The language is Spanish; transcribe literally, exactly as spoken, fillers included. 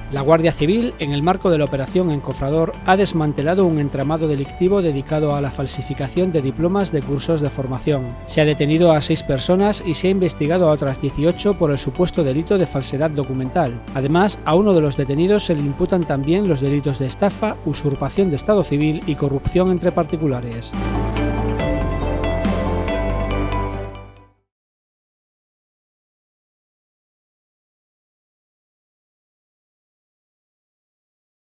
La Guardia Civil, en el marco de la operación Encofrador, ha desmantelado un entramado delictivo dedicado a la falsificación de diplomas de cursos de formación. Se ha detenido a seis personas y se ha investigado a otras dieciocho por el supuesto delito de falsedad documental. Además, a uno de los detenidos se le imputan también los delitos de estafa, usurpación de estado civil y corrupción entre particulares.